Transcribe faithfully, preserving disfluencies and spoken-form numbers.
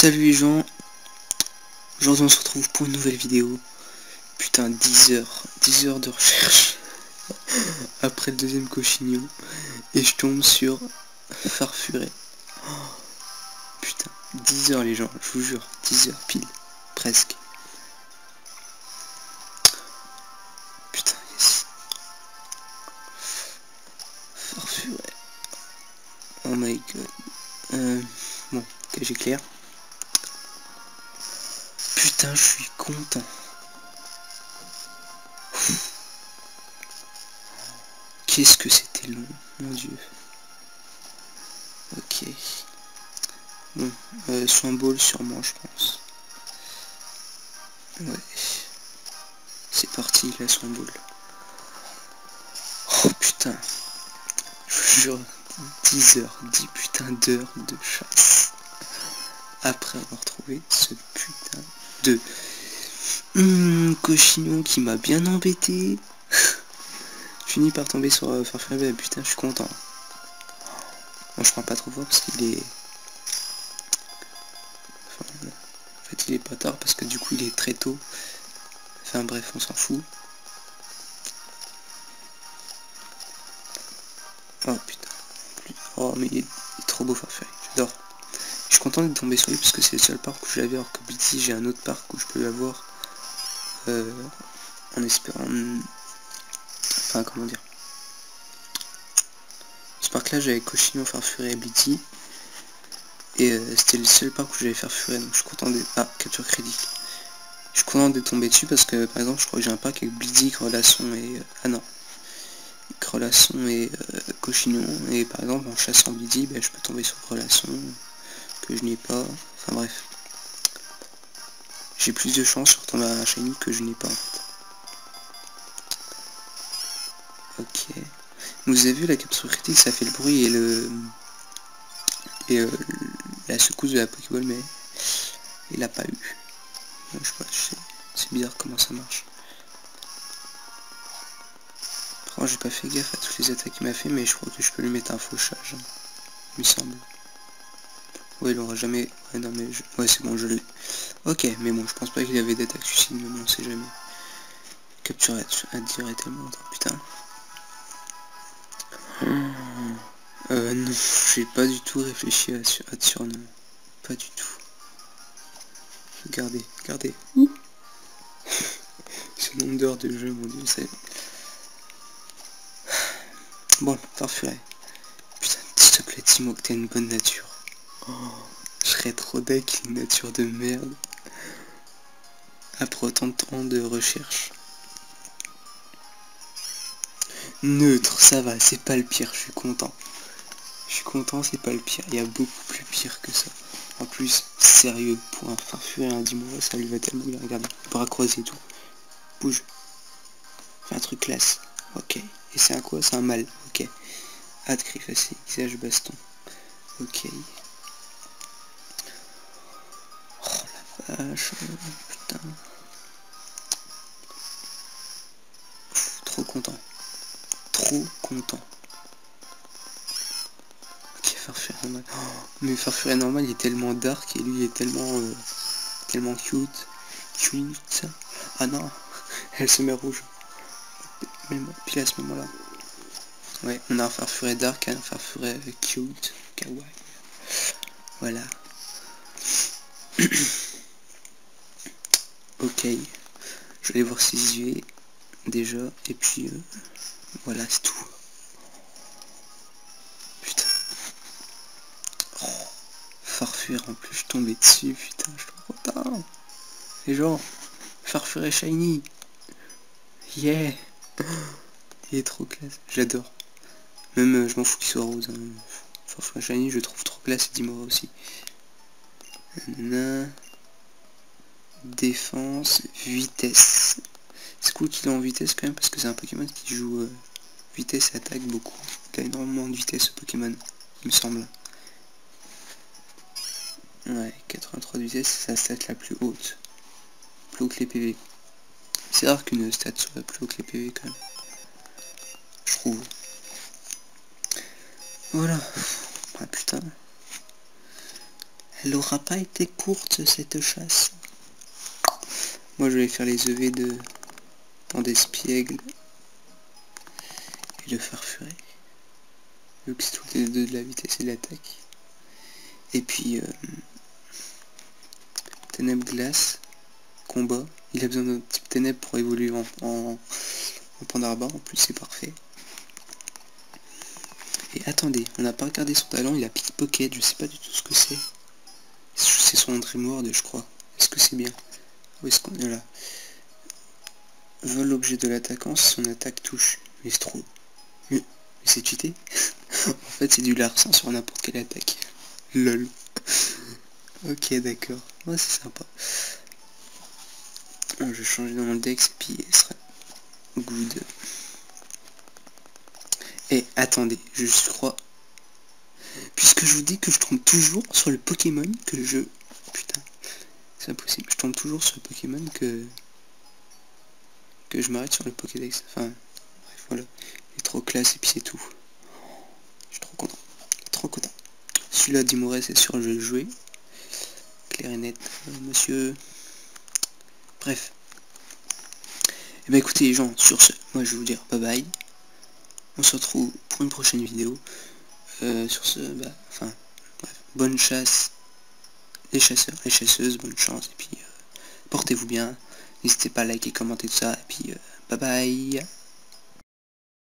Salut les gens, aujourd'hui on se retrouve pour une nouvelle vidéo. Putain, dix heures, dix heures de recherche après le deuxième cochignon et je tombe sur Farfuré. Oh, putain, dix heures les gens, je vous jure, dix heures pile, presque. Putain, yes. Farfuré. Oh my god. Euh, bon, ok, j'éclaire. Putain, je suis content. Qu'est-ce que c'était long, mon dieu. Ok. Bon, euh, soin ball sûrement, je pense. Ouais. C'est parti, la soin ball. Oh putain. Je vous jure, dix heures, dix putains d'heures de chasse. Après avoir trouvé ce putain de mmh, cochignon qui m'a bien embêté. Je finis par tomber sur euh, Farfuré, putain, je suis content. Bon, je prends pas trop fort parce qu'il est... Enfin, en fait, il est pas tard parce que du coup, il est très tôt. Enfin bref, on s'en fout. Oh putain. Oh, mais il est, il est trop beau Farfuré, j'adore. Je suis content de tomber sur lui parce que c'est le seul parc où je l'avais, alors que Blitzy, j'ai un autre parc où je peux l'avoir euh, en espérant... Enfin, comment dire. Ce parc là j'avais Cochignon, Farfuré et Blitzy. Et euh, c'était le seul parc où j'avais Farfuré, donc je suis content de... Ah, capture crédit. Je suis content de tomber dessus parce que par exemple je crois que j'ai un pack avec Blitzy, Crelasson et... Euh, ah non. Crelasson et euh, Cochignon. Et par exemple en chassant Blitzy, ben, je peux tomber sur Crelasson, que je n'ai pas. Enfin bref. J'ai plus de chance sur tomber à un shiny que je n'ai pas en fait. Ok. Vous avez vu la capture critique, ça fait le bruit et le... Et euh, la secousse de la Pokéball, mais il l'a pas eu. Donc, je sais pas, c'est bizarre comment ça marche. Franchement, j'ai pas fait gaffe à toutes les attaques qu'il m'a fait, mais je crois que je peux lui mettre un fauchage, hein, il me semble. Ouais, il aura jamais... Ouais, non, mais... Je... Ouais, c'est bon, je l'ai. Ok, mais bon, je pense pas qu'il avait d'attaque suicide, mais bon, on sait jamais. Capture à dire est tellement longtemps, putain. Euh, non, j'ai pas du tout réfléchi à, sur... à te surnom. Pas du tout. Regardez, regardez. Ce nombre d'heures de jeu, mon dieu, c'est... Bon, Farfuré. Putain, s'il te plaît, dis-moi que t'as une bonne nature. Oh, je serais trop deck, une nature de merde. Après autant de temps de recherche. Neutre, ça va, c'est pas le pire, je suis content. Je suis content, c'est pas le pire. Il y a beaucoup plus pire que ça. En plus, sérieux, pour un Farfuré, un dis-moi, ça lui va tellement bien. Regarde, bras croisés et tout. Bouge. Fais un truc classe. Ok. Et c'est un quoi? C'est un mâle. Ok. Hâte, cri facile, visage baston. Ok. Oh la vache, putain. Pff, trop content. Trop content. Ok, Farfuré normal. Oh, mais Farfuré normal, il est tellement dark et lui il est tellement euh, tellement cute. Cute. Ah non, elle se met rouge. Même pile à ce moment-là. Ouais, on a un Farfuré dark, un Farfuré cute, kawaii. Voilà. Ok. Je vais aller voir ses yeux déjà. Et puis euh, voilà, c'est tout. Putain. Oh, Farfuré en plus, je tombais dessus, putain, je suis trop content. Et genre, Farfuré shiny. Yeah. Il est trop classe, j'adore. Même euh, je m'en fous qu'il soit rose. Hein. Farfuré shiny, je trouve trop classe, et dis-moi aussi. Nanana. Défense, vitesse. C'est cool qu'il est en vitesse quand même parce que c'est un Pokémon qui joue euh, vitesse et attaque beaucoup. Il a énormément de vitesse ce Pokémon, il me semble. Ouais, quatre-vingt-trois de vitesse, c'est sa stat la plus haute. Plus haut que les P V. C'est rare qu'une stat soit plus haut que les P V quand même. Je trouve. Voilà. Ah putain. Elle aura pas été courte cette chasse. Moi je vais faire les E V de dans d'espiègle et de farfuret. Vu que c'est toutes les deux de la vitesse et de l'attaque. Et puis euh, ténèbres glace, combat. Il a besoin d'un type ténèbres pour évoluer en, en, en Pandarba, en plus c'est parfait. Et attendez, on n'a pas regardé son talent, il a pickpocket, je sais pas du tout ce que c'est. C'est son Dreamword je crois. Est-ce que c'est bien? Où est-ce qu'on est là? Vole l'objet de l'attaquant si son attaque touche. Mais c'est trop... Mais, mais c'est cheaté. En fait c'est du larcin sur n'importe quelle attaque. Lol. Ok d'accord. Ouais c'est sympa. Bon, je vais changer dans mon dex et puis elle sera good. Et attendez, je crois... Puisque je vous dis que je tombe toujours sur le Pokémon que je... Putain, c'est impossible. Je tombe toujours sur le Pokémon que... Que je m'arrête sur le Pokédex. Enfin, bref, voilà. Il est trop classe et puis c'est tout. Je suis trop content. Trop content. Celui-là, Dimoré, c'est sûr, je vais le jouer. Clair et net, euh, monsieur. Bref. Et bah écoutez les gens, sur ce, moi je vais vous dire bye bye. On se retrouve pour une prochaine vidéo. Euh, sur ce, bah, enfin, bref, bonne chasse, les chasseurs, les chasseuses, bonne chance, et puis euh, portez-vous bien. N'hésitez pas à liker, commenter tout ça, et puis euh, bye bye.